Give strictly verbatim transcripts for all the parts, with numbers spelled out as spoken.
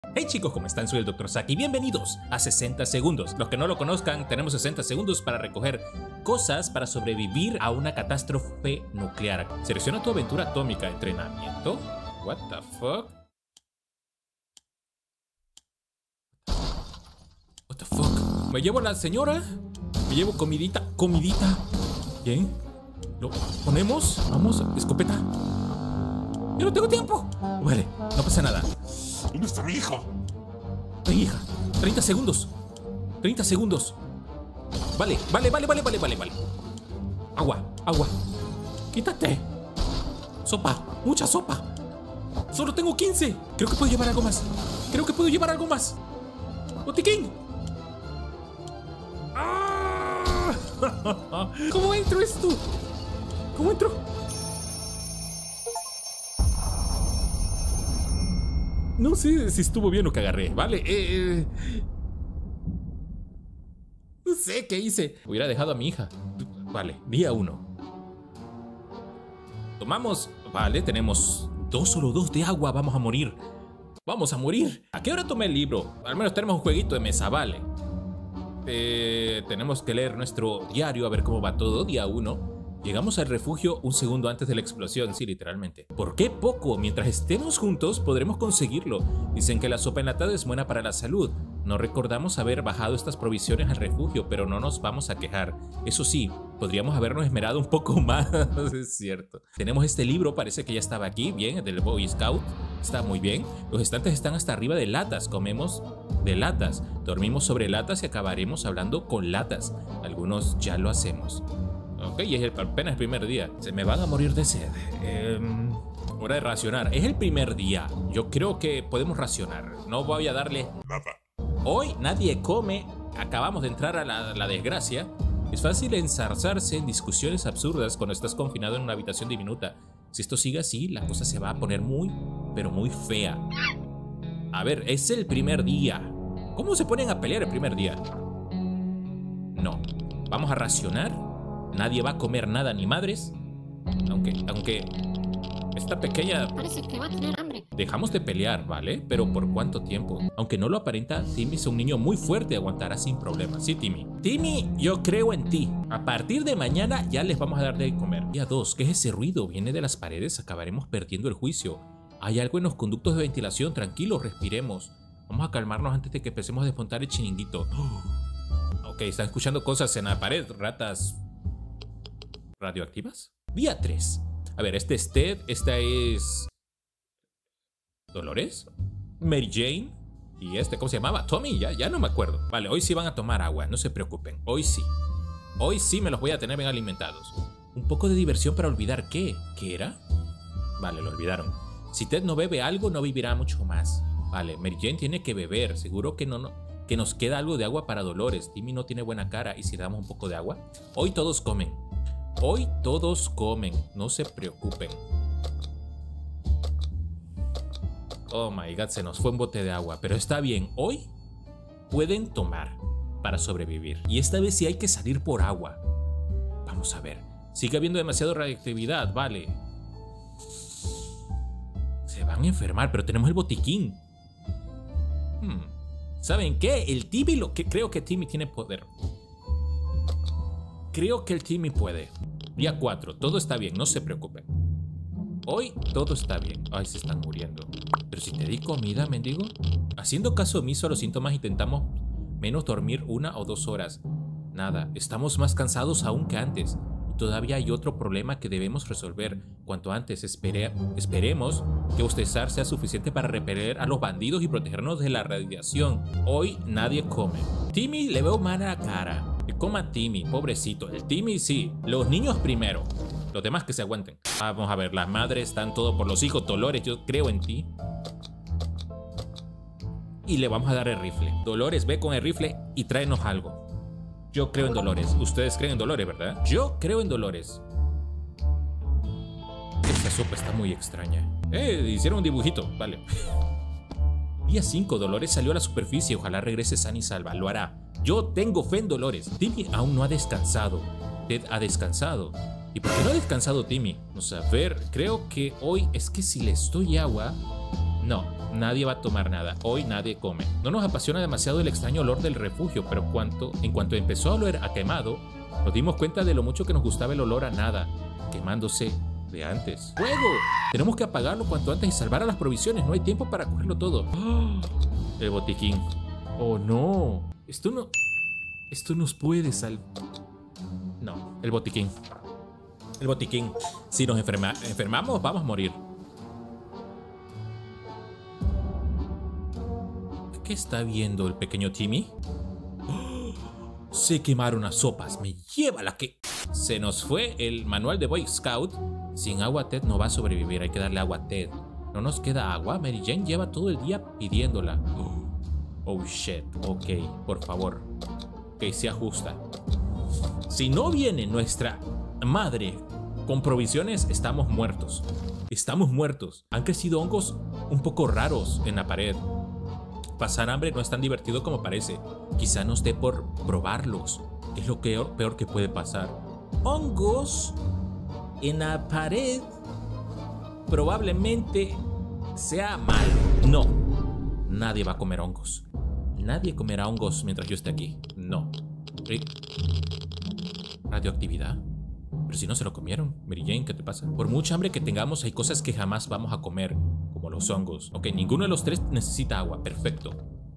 Hey chicos, ¿cómo están? Soy el doctor Saki y bienvenidos a sesenta segundos. Los que no lo conozcan, tenemos sesenta segundos para recoger cosas para sobrevivir a una catástrofe nuclear. Selecciona tu aventura atómica. Entrenamiento. What the fuck? What the fuck? ¿Me llevo a la señora? ¿Me llevo comidita? ¿Comidita? Bien. ¿Lo ponemos? Vamos, escopeta. ¡Yo no tengo tiempo! Vale, no pasa nada. ¿Dónde está mi hija? Mi hija, treinta segundos. treinta segundos. Vale, vale, vale, vale, vale, vale, vale. Agua, agua. Quítate. Sopa, mucha sopa. Solo tengo quince. Creo que puedo llevar algo más. Creo que puedo llevar algo más. Botiquín. ¡Ah! ¿Cómo entro esto? ¿Cómo entro? No sé si estuvo bien lo que agarré, ¿vale? Eh, no sé qué hice. Hubiera dejado a mi hija. Vale, día uno. Tomamos. Vale, tenemos dos, solo dos de agua. Vamos a morir. Vamos a morir. ¿A qué hora tomé el libro? Al menos tenemos un jueguito de mesa, vale. Eh, tenemos que leer nuestro diario a ver cómo va todo. Día uno. Llegamos al refugio un segundo antes de la explosión, sí, literalmente. ¿Por qué poco? Mientras estemos juntos podremos conseguirlo. Dicen que la sopa enlatada es buena para la salud. No recordamos haber bajado estas provisiones al refugio, pero no nos vamos a quejar. Eso sí, podríamos habernos esmerado un poco más, es cierto. Tenemos este libro, parece que ya estaba aquí, bien, el del Boy Scout. Está muy bien. Los estantes están hasta arriba de latas, comemos de latas. Dormimos sobre latas y acabaremos hablando con latas. Algunos ya lo hacemos. Ok, y es el, apenas el primer día. Se me van a morir de sed. Eh, hora de racionar. Es el primer día. Yo creo que podemos racionar. No voy a darle nada. Hoy nadie come. Acabamos de entrar a la, la desgracia. Es fácil enzarzarse en discusiones absurdas cuando estás confinado en una habitación diminuta. Si esto sigue así, la cosa se va a poner muy, pero muy fea. A ver, es el primer día. ¿Cómo se ponen a pelear el primer día? No. Vamos a racionar. Nadie va a comer nada ni madres. Aunque, aunque esta pequeña parece que va a tener hambre. Dejamos de pelear, ¿vale? Pero ¿por cuánto tiempo? Aunque no lo aparenta, Timmy es un niño muy fuerte y aguantará sin problemas. Sí, Timmy. Timmy, yo creo en ti. A partir de mañana ya les vamos a dar de comer. Día dos, ¿qué es ese ruido? ¿Viene de las paredes? Acabaremos perdiendo el juicio. Hay algo en los conductos de ventilación. Tranquilos, respiremos. Vamos a calmarnos antes de que empecemos a desmontar el chiringuito. Ok, están escuchando cosas en la pared. Ratas radioactivas. Día tres. A ver, este es Ted, esta es Dolores, Mary Jane y este, ¿cómo se llamaba? Tommy, ya, ya no me acuerdo. Vale, hoy sí van a tomar agua, no se preocupen. Hoy sí. Hoy sí me los voy a tener bien alimentados. Un poco de diversión para olvidar qué. ¿Qué era? Vale, lo olvidaron. Si Ted no bebe algo, no vivirá mucho más. Vale, Mary Jane tiene que beber. Seguro que no, no, que nos queda algo de agua para Dolores. Timmy no tiene buena cara. ¿Y si le damos un poco de agua? Hoy todos comen. Hoy todos comen, no se preocupen. Oh my god, se nos fue un bote de agua, pero está bien, hoy pueden tomar para sobrevivir. Y esta vez sí hay que salir por agua. Vamos a ver, sigue habiendo demasiada radioactividad, vale. Se van a enfermar, pero tenemos el botiquín. Hmm. ¿Saben qué? El Timmy, lo que creo que Timmy tiene poder. Creo que el Timmy puede. Día cuatro, todo está bien, no se preocupen. Hoy todo está bien. Ay, se están muriendo. Pero si te di comida, mendigo. Haciendo caso omiso a los síntomas, intentamos menos dormir una o dos horas. Nada, estamos más cansados aún que antes. Y todavía hay otro problema que debemos resolver cuanto antes. Espere, esperemos que bostezar sea suficiente para repeler a los bandidos y protegernos de la radiación. Hoy nadie come. Timmy le veo mala cara. Que coma Timmy, pobrecito. El Timmy sí. Los niños primero. Los demás que se aguanten. Vamos a ver, las madres están todo por los hijos. Dolores, yo creo en ti. Y le vamos a dar el rifle. Dolores, ve con el rifle y tráenos algo. Yo creo en Dolores. Ustedes creen en Dolores, ¿verdad? Yo creo en Dolores. Esta sopa está muy extraña. Eh, hicieron un dibujito. Vale. Día cinco, Dolores salió a la superficie. Ojalá regrese sana y salva. Lo hará. Yo tengo fe en Dolores. Timmy aún no ha descansado. Ted ha descansado. ¿Y por qué no ha descansado Timmy? Vamos a ver, creo que hoy es que si les doy agua, No, nadie va a tomar nada. Hoy nadie come. No nos apasiona demasiado el extraño olor del refugio, pero cuanto, en cuanto empezó a oler a quemado, nos dimos cuenta de lo mucho que nos gustaba el olor a nada, quemándose de antes. ¡Fuego! Tenemos que apagarlo cuanto antes y salvar a las provisiones. No hay tiempo para cogerlo todo. ¡Oh! El botiquín. ¡Oh, no! Esto no... Esto nos puede salvar. No, el botiquín. El botiquín. Si nos enferma... enfermamos, vamos a morir. ¿Qué está viendo el pequeño Timmy? ¡Oh! Se quemaron las sopas. Me lleva la que... Se nos fue el manual de Boy Scout. Sin agua Ted no va a sobrevivir. Hay que darle agua a Ted. No nos queda agua. Mary Jane lleva todo el día pidiéndola. Oh, oh shit. Ok, por favor. Ok, se ajusta. Si no viene nuestra madre con provisiones, estamos muertos. Estamos muertos. Han crecido hongos un poco raros en la pared. Pasar hambre no es tan divertido como parece. Quizá nos dé por probarlos. Es lo peor, peor que puede pasar. Hongos en la pared probablemente sea malo. No, nadie va a comer hongos. Nadie comerá hongos mientras yo esté aquí. No. ¿Radioactividad? Pero si no se lo comieron. Mary Jane, ¿qué te pasa? Por mucha hambre que tengamos, hay cosas que jamás vamos a comer, como los hongos. Ok, ninguno de los tres necesita agua. Perfecto.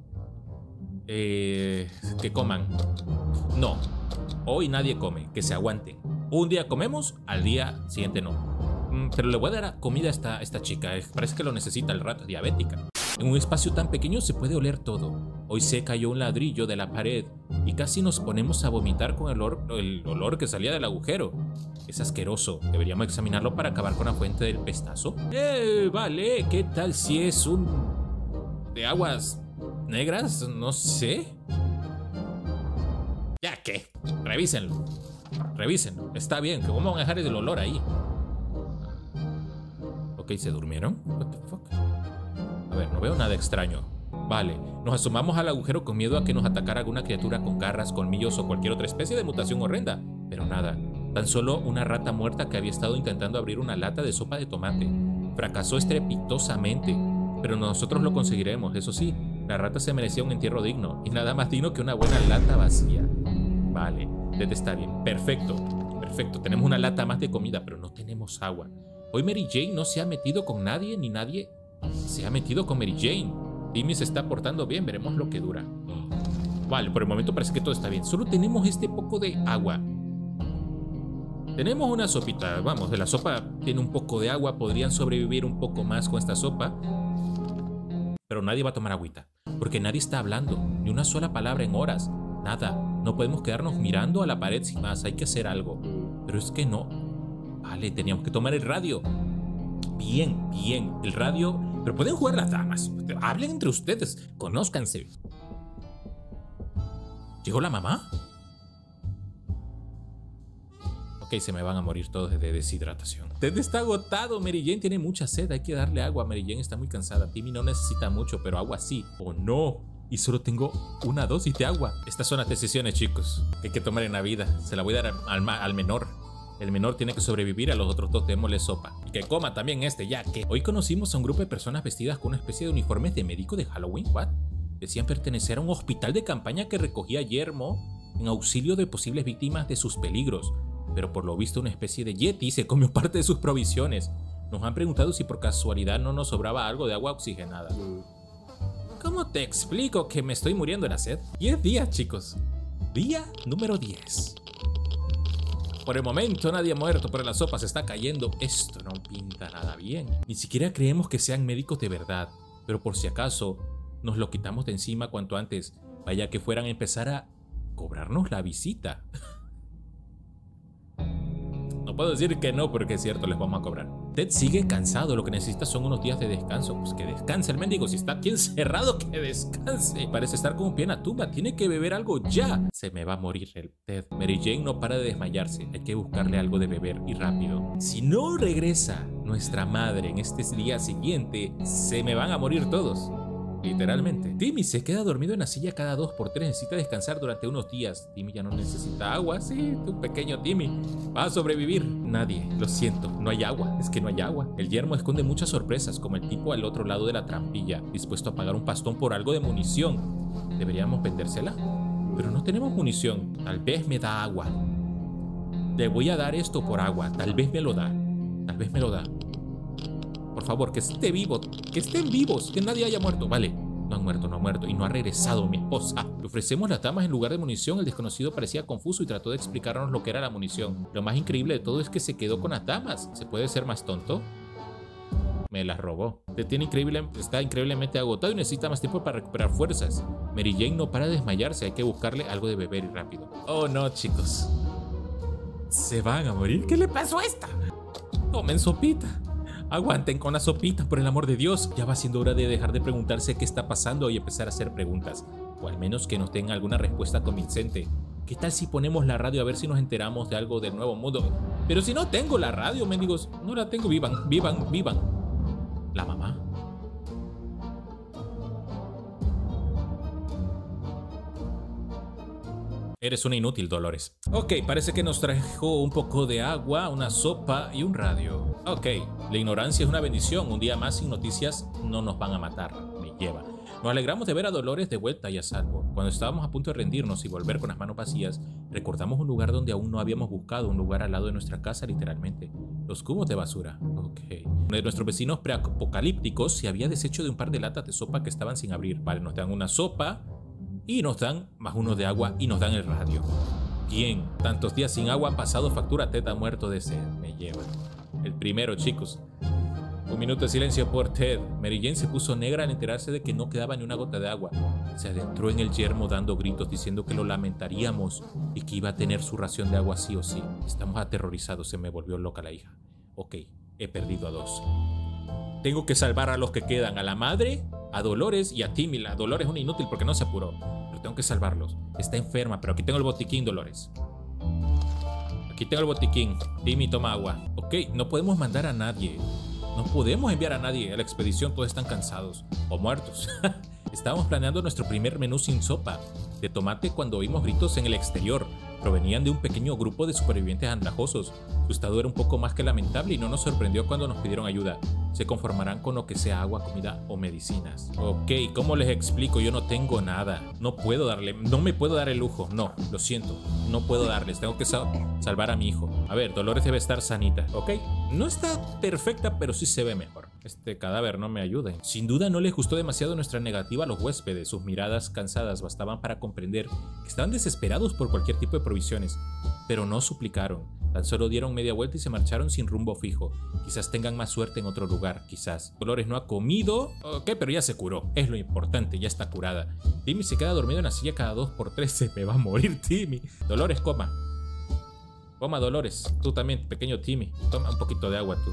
Eh, que coman. No. Hoy nadie come. Que se aguanten. Un día comemos, al día siguiente no. Mm, pero le voy a dar comida a esta, esta chica. Parece que lo necesita al rato. Diabética. En un espacio tan pequeño se puede oler todo. Hoy se cayó un ladrillo de la pared y casi nos ponemos a vomitar con el olor, el olor que salía del agujero. Es asqueroso. Deberíamos examinarlo para acabar con la fuente del pestazo. Eh, vale. ¿Qué tal si es un... de aguas negras? No sé. ¿Ya qué? Revísenlo. Revísenlo. Está bien. ¿Cómo van a dejar el olor ahí? Ok, ¿se durmieron? What the fuck? A ver, no veo nada extraño. Vale, nos asomamos al agujero con miedo a que nos atacara alguna criatura con garras, colmillos o cualquier otra especie de mutación horrenda. Pero nada, tan solo una rata muerta que había estado intentando abrir una lata de sopa de tomate. Fracasó estrepitosamente, pero nosotros lo conseguiremos. Eso sí, la rata se merecía un entierro digno, y nada más digno que una buena lata vacía. Vale, desde está bien. Perfecto, perfecto. Tenemos una lata más de comida, pero no tenemos agua. Hoy Mary Jane no se ha metido con nadie, ni nadie se ha metido con Mary Jane. Timmy se está portando bien, veremos lo que dura. Vale, por el momento parece que todo está bien. Solo tenemos este poco de agua. Tenemos una sopita, vamos, de la sopa tiene un poco de agua. Podrían sobrevivir un poco más con esta sopa. Pero nadie va a tomar agüita, porque nadie está hablando, ni una sola palabra en horas. Nada, no podemos quedarnos mirando a la pared sin más, hay que hacer algo. Pero es que no. Vale, teníamos que tomar el radio. Bien, bien, el radio. Pero pueden jugar las damas. Hablen entre ustedes, conózcanse. ¿Llegó la mamá? Ok, se me van a morir todos de deshidratación. Ted está agotado. Mary Jane tiene mucha sed. Hay que darle agua. Mary Jane está muy cansada. Timmy no necesita mucho, pero agua sí. ¡Oh, no! Y solo tengo una dosis de agua. Estas son las decisiones, chicos, que hay que tomar en la vida. Se la voy a dar al, al, al menor. El menor tiene que sobrevivir, a los otros dos démosle sopa. Y que coma también este, ya que... Hoy conocimos a un grupo de personas vestidas con una especie de uniformes de médico de Halloween. ¿What? Decían pertenecer a un hospital de campaña que recogía yermo en auxilio de posibles víctimas de sus peligros. Pero por lo visto una especie de yeti se comió parte de sus provisiones. Nos han preguntado si por casualidad no nos sobraba algo de agua oxigenada. ¿Cómo te explico que me estoy muriendo de la sed? diez días, chicos. Día número diez. Por el momento nadie ha muerto, pero la sopa se está cayendo. Esto no pinta nada bien. Ni siquiera creemos que sean médicos de verdad. Pero por si acaso, nos lo quitamos de encima cuanto antes. Vaya que fueran a empezar a cobrarnos la visita. No puedo decir que no, porque es cierto, les vamos a cobrar. Ted sigue cansado, lo que necesita son unos días de descanso. Pues que descanse el mendigo, si está aquí encerrado, que descanse. Parece estar como un pie en la tumba, tiene que beber algo ya. Se me va a morir el Ted. Mary Jane no para de desmayarse, hay que buscarle algo de beber y rápido. Si no regresa nuestra madre en este día siguiente, se me van a morir todos. Literalmente. Timmy se queda dormido en la silla cada dos por tres. Necesita descansar durante unos días. Timmy ya no necesita agua. Sí, tu pequeño Timmy. Va a sobrevivir. Nadie. Lo siento. No hay agua. Es que no hay agua. El yermo esconde muchas sorpresas, como el tipo al otro lado de la trampilla, dispuesto a pagar un pastón por algo de munición. ¿Deberíamos vendérsela? Pero no tenemos munición. Tal vez me da agua. Le voy a dar esto por agua. Tal vez me lo da. Tal vez me lo da. Por favor, que esté vivo, que estén vivos, que nadie haya muerto. Vale, no han muerto, no ha muerto y no ha regresado mi esposa. Le ofrecemos las damas en lugar de munición. El desconocido parecía confuso y trató de explicarnos lo que era la munición. Lo más increíble de todo es que se quedó con las damas. ¿Se puede ser más tonto? Me las robó. Te tiene increíble, está increíblemente agotado y necesita más tiempo para recuperar fuerzas. Mary Jane no para de desmayarse. Hay que buscarle algo de beber y rápido. Oh no, chicos. Se van a morir. ¿Qué le pasó a esta? Tomen sopita. Aguanten con la sopita, por el amor de Dios. Ya va siendo hora de dejar de preguntarse qué está pasando y empezar a hacer preguntas. O al menos que nos den alguna respuesta convincente. ¿Qué tal si ponemos la radio a ver si nos enteramos de algo del nuevo mundo? Pero si no tengo la radio, mendigos. No la tengo. Vivan, vivan, vivan. La mamá. Eres una inútil, Dolores. Ok, parece que nos trajo un poco de agua, una sopa y un radio. Ok, la ignorancia es una bendición. Un día más sin noticias no nos van a matar. Me lleva. Nos alegramos de ver a Dolores de vuelta y a salvo. Cuando estábamos a punto de rendirnos y volver con las manos vacías, recordamos un lugar donde aún no habíamos buscado, un lugar al lado de nuestra casa, literalmente. Los cubos de basura. Ok. Uno de nuestros vecinos preapocalípticos se había deshecho de un par de latas de sopa que estaban sin abrir. Vale, nos dan una sopa y nos dan más uno de agua y nos dan el radio. Bien, tantos días sin agua han pasado, factura Ted ha muerto de sed. Me lleva. El primero, chicos. Un minuto de silencio por Ted. Mary Jane se puso negra al enterarse de que no quedaba ni una gota de agua. Se adentró en el yermo dando gritos diciendo que lo lamentaríamos y que iba a tener su ración de agua sí o sí. Estamos aterrorizados, se me volvió loca la hija. Ok, he perdido a dos. Tengo que salvar a los que quedan, a la madre, a Dolores y a Timmy. La Dolores es una inútil porque no se apuró, pero tengo que salvarlos. Está enferma, pero aquí tengo el botiquín, Dolores. Aquí tengo el botiquín. Timmy, toma agua. Ok, no podemos mandar a nadie. No podemos enviar a nadie a la expedición, todos están cansados o muertos. Estábamos planeando nuestro primer menú sin sopa de tomate cuando oímos gritos en el exterior. Provenían de un pequeño grupo de supervivientes andrajosos. Su estado era un poco más que lamentable y no nos sorprendió cuando nos pidieron ayuda. Se conformarán con lo que sea agua, comida o medicinas. Ok, ¿cómo les explico? Yo no tengo nada. No puedo darle, no me puedo dar el lujo. No, lo siento. No puedo darles. Tengo que sal salvar a mi hijo. A ver, Dolores debe estar sanita. Ok, no está perfecta, pero sí se ve mejor. Este cadáver no me ayuda. Sin duda no les gustó demasiado nuestra negativa a los huéspedes. Sus miradas cansadas bastaban para comprender que estaban desesperados por cualquier tipo de provisiones. Pero no suplicaron. Tan solo dieron media vuelta y se marcharon sin rumbo fijo. Quizás tengan más suerte en otro lugar, quizás. Dolores no ha comido. Ok, pero ya se curó. Es lo importante, ya está curada. Timmy se queda dormido en la silla cada dos por tres. Se me va a morir, Timmy. Dolores, coma. Coma, Dolores. Tú también, pequeño Timmy. Toma un poquito de agua, tú.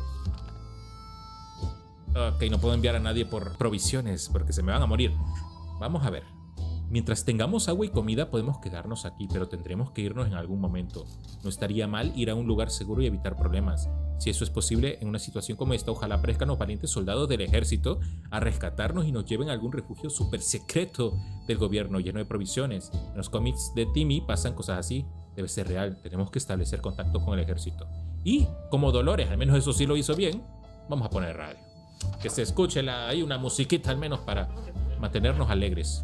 Ok, no puedo enviar a nadie por provisiones porque se me van a morir. Vamos a ver. Mientras tengamos agua y comida podemos quedarnos aquí, pero tendremos que irnos en algún momento. No estaría mal ir a un lugar seguro y evitar problemas. Si eso es posible, en una situación como esta, ojalá aparezcan los valientes soldados del ejército a rescatarnos y nos lleven a algún refugio súper secreto del gobierno lleno de provisiones. En los cómics de Timmy pasan cosas así. Debe ser real, tenemos que establecer contacto con el ejército. Y, como Dolores, al menos eso sí lo hizo bien, vamos a poner radio. Que se escuche la, ahí una musiquita al menos para mantenernos alegres.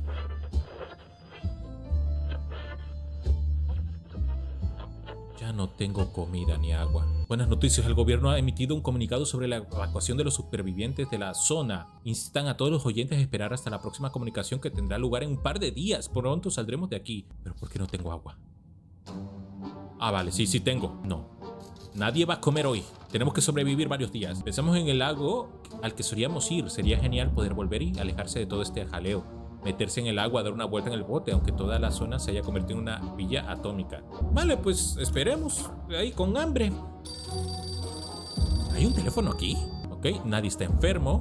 Ya no tengo comida ni agua. Buenas noticias, el gobierno ha emitido un comunicado sobre la evacuación de los supervivientes de la zona. Instan a todos los oyentes a esperar hasta la próxima comunicación que tendrá lugar en un par de días. Pronto saldremos de aquí. ¿Pero por qué no tengo agua? Ah, vale, sí, sí tengo. No. Nadie va a comer hoy. Tenemos que sobrevivir varios días. Pensamos en el lago al que solíamos ir. Sería genial poder volver y alejarse de todo este jaleo. Meterse en el agua, dar una vuelta en el bote, aunque toda la zona se haya convertido en una villa atómica. Vale, pues esperemos. Ahí con hambre. ¿Hay un teléfono aquí? Ok, nadie está enfermo.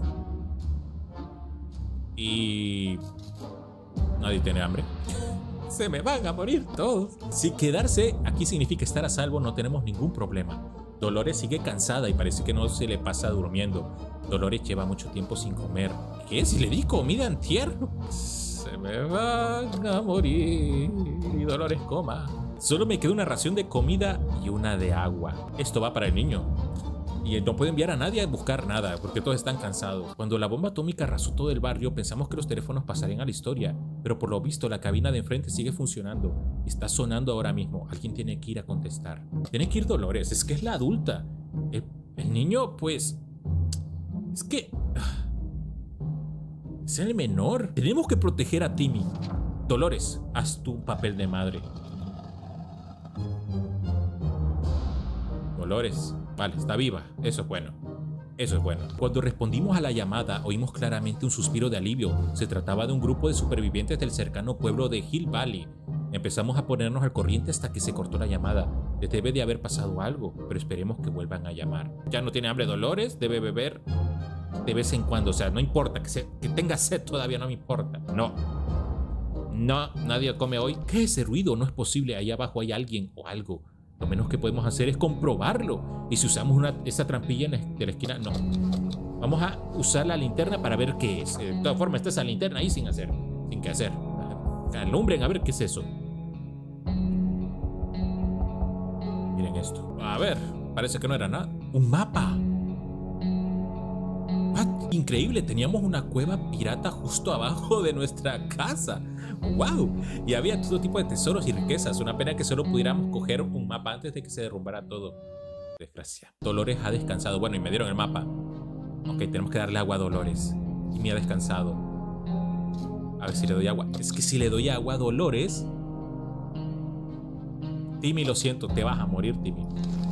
Y... nadie tiene hambre. Se me van a morir todos. Si quedarse aquí significa estar a salvo, no tenemos ningún problema. Dolores sigue cansada y parece que no se le pasa durmiendo. Dolores lleva mucho tiempo sin comer. ¿Qué? Si le di comida antier. Se me van a morir y Dolores coma. Solo me queda una ración de comida y una de agua. Esto va para el niño. Y no puede enviar a nadie a buscar nada porque todos están cansados. Cuando la bomba atómica arrasó todo el barrio, pensamos que los teléfonos pasarían a la historia. Pero por lo visto, la cabina de enfrente sigue funcionando. Está sonando ahora mismo. Alguien tiene que ir a contestar. Tiene que ir Dolores. Es que es la adulta. El, el niño, pues... Es que... Es el menor. Tenemos que proteger a Timmy. Dolores, haz tu papel de madre. Dolores, vale, está viva. Eso es bueno. Eso es bueno. Cuando respondimos a la llamada, oímos claramente un suspiro de alivio. Se trataba de un grupo de supervivientes del cercano pueblo de Hill Valley. Empezamos a ponernos al corriente hasta que se cortó la llamada. Les debe de haber pasado algo, pero esperemos que vuelvan a llamar. Ya no tiene hambre Dolores, debe beber de vez en cuando. O sea, no importa, que, se, que tenga sed todavía no me importa. No. No, nadie come hoy. ¿Qué es ese ruido? No es posible. Ahí abajo hay alguien o algo. Lo menos que podemos hacer es comprobarlo. Y si usamos una, esa trampilla de la esquina, no. Vamos a usar la linterna para ver qué es. De todas formas, está esa linterna ahí sin hacer. Sin qué hacer. Alumbren a ver qué es eso. Miren esto. A ver, parece que no era nada. Un mapa. What? Increíble, teníamos una cueva pirata justo abajo de nuestra casa. ¡Wow! Y había todo tipo de tesoros y riquezas. Una pena que solo pudiéramos coger un mapa antes de que se derrumbara todo. Desgracia. Dolores ha descansado. Bueno, y me dieron el mapa. Ok, tenemos que darle agua a Dolores. Y me ha descansado. A ver si le doy agua. Es que si le doy agua a Dolores... Timmy, lo siento, te vas a morir, Timmy.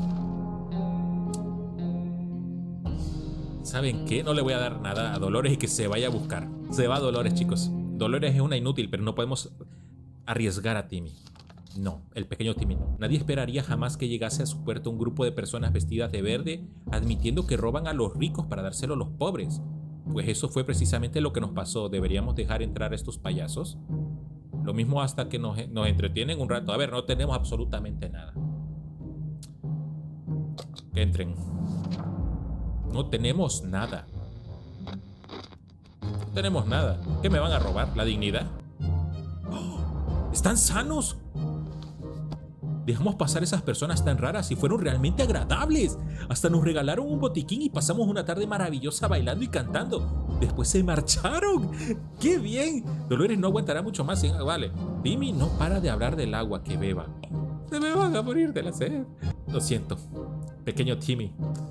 ¿Saben qué? No le voy a dar nada a Dolores y que se vaya a buscar. Se va a Dolores, chicos. Dolores es una inútil, pero no podemos arriesgar a Timmy. No, el pequeño Timmy no. Nadie esperaría jamás que llegase a su puerta un grupo de personas vestidas de verde admitiendo que roban a los ricos para dárselo a los pobres. Pues eso fue precisamente lo que nos pasó. ¿Deberíamos dejar entrar a estos payasos? Lo mismo hasta que nos, nos entretienen un rato. A ver, no tenemos absolutamente nada. Que entren. No tenemos nada. No tenemos nada. ¿Qué me van a robar? ¿La dignidad? ¡Oh! ¿Están sanos? Dejamos pasar esas personas tan raras y fueron realmente agradables. Hasta nos regalaron un botiquín y pasamos una tarde maravillosa bailando y cantando. Después se marcharon. ¡Qué bien! Dolores no aguantará mucho más. ¿eh? Vale. Timmy no para de hablar del agua que beba. Se me van a morir de la sed. Lo siento, pequeño Timmy.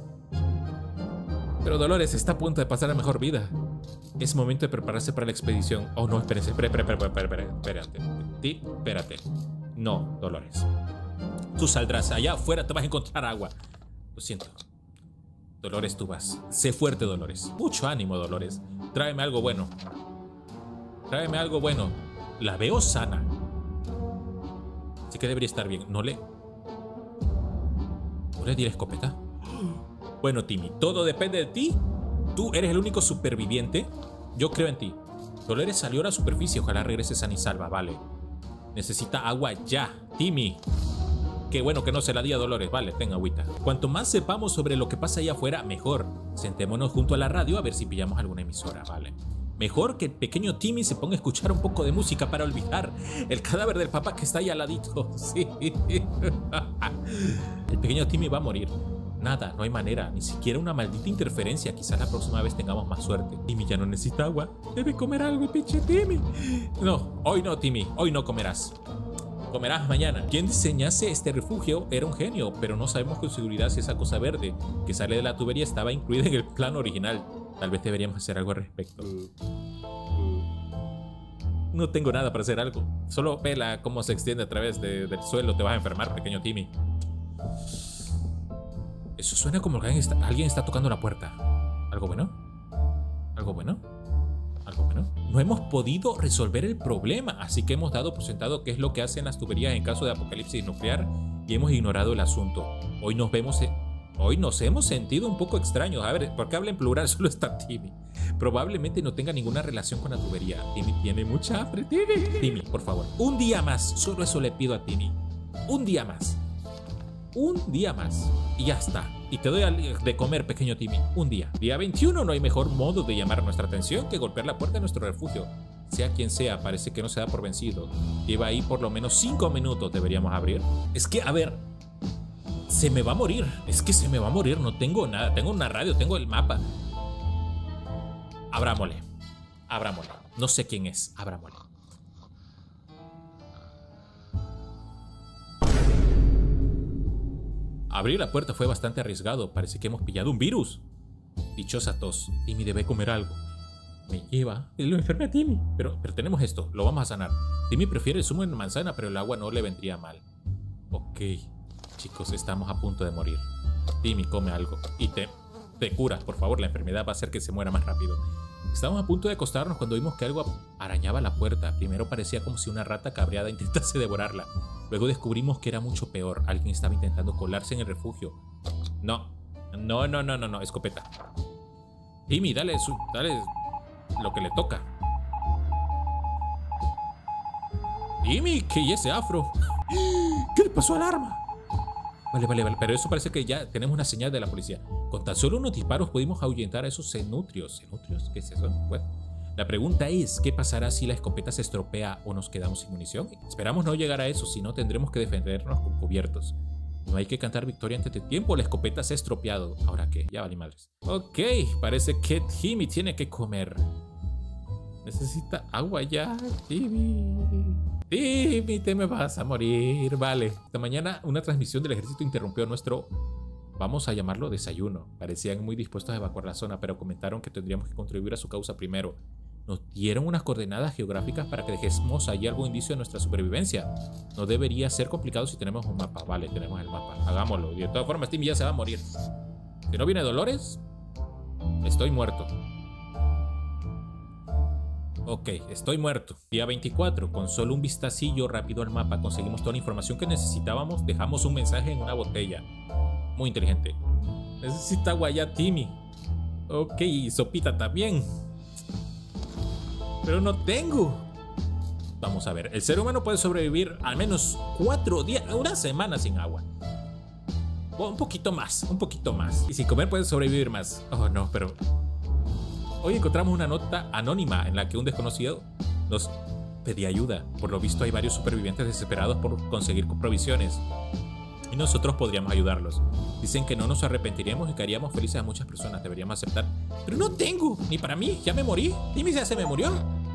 Pero Dolores está a punto de pasar la mejor vida. Es momento de prepararse para la expedición. Oh, no, espérense. Espérate, espérate, espérate, espérate. Ti, espérate. No, Dolores. Tú saldrás allá afuera, te vas a encontrar agua. Lo siento. Dolores, tú vas. Sé fuerte, Dolores. Mucho ánimo, Dolores. Tráeme algo bueno. Tráeme algo bueno. La veo sana. Así que debería estar bien. No le... ¿No le di la escopeta? Bueno, Timmy, todo depende de ti. Tú eres el único superviviente. Yo creo en ti. Dolores salió a la superficie. Ojalá regrese sana y salva, vale. Necesita agua ya, Timmy. Qué bueno que no se la di a Dolores. Vale, tenga agüita. Cuanto más sepamos sobre lo que pasa allá afuera, mejor. Sentémonos junto a la radio a ver si pillamos alguna emisora, vale. Mejor que el pequeño Timmy se ponga a escuchar un poco de música para olvidar el cadáver del papá que está ahí al ladito. Sí. El pequeño Timmy va a morir. Nada, no hay manera, ni siquiera una maldita interferencia. Quizás la próxima vez tengamos más suerte. Timmy ya no necesita agua. Debe comer algo, pinche Timmy. No, hoy no, Timmy. Hoy no comerás. Comerás mañana. Quien diseñase este refugio era un genio, pero no sabemos con seguridad si esa cosa verde que sale de la tubería estaba incluida en el plan original. Tal vez deberíamos hacer algo al respecto. No tengo nada para hacer algo. Solo vela cómo se extiende a través de, del suelo. Te vas a enfermar, pequeño Timmy. Eso suena como que alguien está, alguien está tocando la puerta. ¿Algo bueno? ¿Algo bueno? ¿Algo bueno? No hemos podido resolver el problema, así que hemos dado por sentado qué es lo que hacen las tuberías en caso de apocalipsis nuclear y hemos ignorado el asunto. Hoy nos vemos... En... Hoy nos hemos sentido un poco extraños. A ver, ¿por qué habla en plural? Solo está Timmy. Probablemente no tenga ninguna relación con la tubería. Timmy tiene mucha hambre. Timmy, Timmy, por favor. Un día más. Solo eso le pido a Timmy. Un día más. un día más. Y ya está. Y te doy de comer, pequeño Timmy. Un día. Día veintiuno, no hay mejor modo de llamar nuestra atención que golpear la puerta de nuestro refugio. Sea quien sea, parece que no se da por vencido. Lleva ahí por lo menos cinco minutos. Deberíamos abrir. Es que, a ver, se me va a morir. Es que se me va a morir. No tengo nada. Tengo una radio, tengo el mapa. Abrámosle. Abrámosle. No sé quién es. Abrámosle. Abrir la puerta fue bastante arriesgado. Parece que hemos pillado un virus. Dichosa tos. Timmy debe comer algo. Me lleva. Lo enfermé a Timmy. Pero, pero tenemos esto. Lo vamos a sanar. Timmy prefiere el zumo de manzana, pero el agua no le vendría mal. Ok. Chicos, estamos a punto de morir. Timmy, come algo. Y te, te curas, por favor. La enfermedad va a hacer que se muera más rápido. Estábamos a punto de acostarnos cuando vimos que algo arañaba la puerta. Primero parecía como si una rata cabreada intentase devorarla. Luego descubrimos que era mucho peor. Alguien estaba intentando colarse en el refugio. No. No, no, no, no, no. Escopeta. Timmy, dale, su, dale lo que le toca. Timmy, ¿qué es ese afro? ¿Qué le pasó al arma? Vale, vale, vale. Pero eso parece que ya tenemos una señal de la policía. Con tan solo unos disparos pudimos ahuyentar a esos cenutrios. ¿Cenutrios? ¿Qué es eso? Bueno. La pregunta es, ¿qué pasará si la escopeta se estropea o nos quedamos sin munición? Esperamos no llegar a eso, si no tendremos que defendernos con cubiertos. No hay que cantar victoria antes de tiempo, la escopeta se ha estropeado. ¿Ahora qué? Ya vale madres. Ok, parece que Timmy tiene que comer. Necesita agua ya, Timmy. Timmy, te me vas a morir. Vale, esta mañana una transmisión del ejército interrumpió nuestro... Vamos a llamarlo desayuno. Parecían muy dispuestos a evacuar la zona, pero comentaron que tendríamos que contribuir a su causa primero. Nos dieron unas coordenadas geográficas para que dejemos allí algún indicio de nuestra supervivencia. No debería ser complicado si tenemos un mapa. Vale, tenemos el mapa. Hagámoslo. Y de todas formas, Timmy ya se va a morir. Si no viene Dolores, estoy muerto. Ok, estoy muerto. Día veinticuatro. Con solo un vistacillo rápido al mapa conseguimos toda la información que necesitábamos. Dejamos un mensaje en una botella. Muy inteligente. Necesita agua ya, Timmy. Ok, y sopita también. Pero no tengo. Vamos a ver. El ser humano puede sobrevivir al menos cuatro días, una semana sin agua. O un poquito más, un poquito más. Y sin comer puede sobrevivir más. Oh, no, pero... Hoy encontramos una nota anónima en la que un desconocido nos pedía ayuda. Por lo visto hay varios supervivientes desesperados por conseguir provisiones. Y nosotros podríamos ayudarlos. Dicen que no nos arrepentiremos y que haríamos felices a muchas personas. Deberíamos aceptar. Pero no tengo, ni para mí. Ya me morí. Timmy ya se me murió.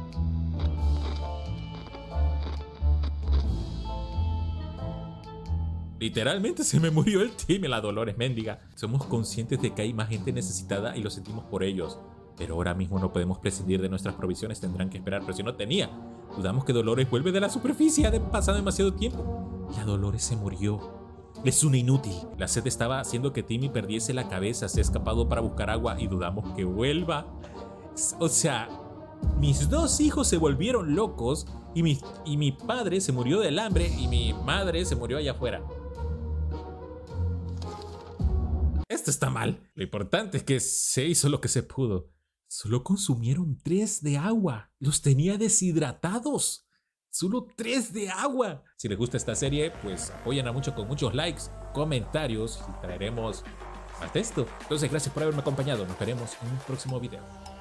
Literalmente se me murió el Timmy, la Dolores mendiga. Somos conscientes de que hay más gente necesitada y lo sentimos por ellos. Pero ahora mismo no podemos prescindir de nuestras provisiones. Tendrán que esperar, pero si no tenía. Dudamos que Dolores vuelve de la superficie. Ha pasado demasiado tiempo. La Dolores se murió. Es una inútil. La sed estaba haciendo que Timmy perdiese la cabeza. Se ha escapado para buscar agua y dudamos que vuelva. O sea, mis dos hijos se volvieron locos y mi, y mi padre se murió del hambre y mi madre se murió allá afuera. Esto está mal. Lo importante es que se hizo lo que se pudo. Solo consumieron tres de agua. Los tenía deshidratados. Solo tres de agua. Si les gusta esta serie, pues apóyenla mucho con muchos likes, comentarios y traeremos más de esto. Entonces, gracias por haberme acompañado. Nos veremos en un próximo video.